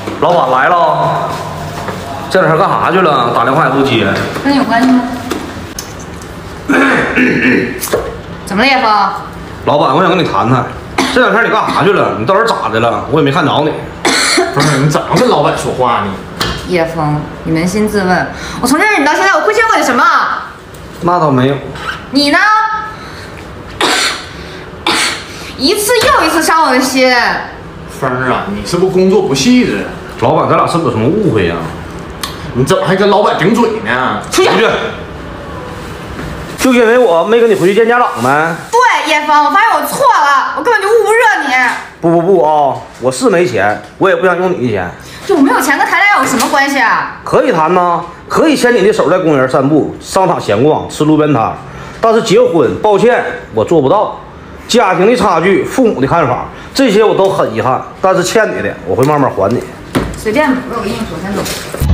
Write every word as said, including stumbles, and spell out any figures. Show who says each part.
Speaker 1: 老板来了，这两天干啥去了？打电话也不接。
Speaker 2: 跟你有关系吗？怎么了，叶峰？
Speaker 1: 老板，我想跟你谈谈，这两天你干啥去了？你到底咋的了？我也没看着你。
Speaker 3: 不是你怎么跟老板说话呢？
Speaker 2: 叶峰，你扪心自问，我从认识你到现在，我亏欠过你什么？
Speaker 1: 那倒没有。
Speaker 2: 你呢？一次又一次伤我的心。
Speaker 3: 峰儿啊，你是不是工作不细致？
Speaker 1: 老板，咱俩是不是有什么误会呀、啊？
Speaker 3: 你怎么还跟老板顶嘴呢？
Speaker 1: 出去！就因为我没跟你回去见家长呗？
Speaker 2: 对，叶峰，我发现我错了，我根本就捂不热你。
Speaker 1: 不不不啊，我是没钱，我也不想用你的钱。
Speaker 2: 就我没有钱跟谈恋爱有什么关系啊？
Speaker 1: 可以谈呐，可以牵你的手在公园散步、商场闲逛、吃路边摊，但是结婚，抱歉，我做不到。家庭的差距、父母的看法，这些我都很遗憾，但是欠你的我会慢慢还你。
Speaker 2: 随便吧，我有个应酬，先走。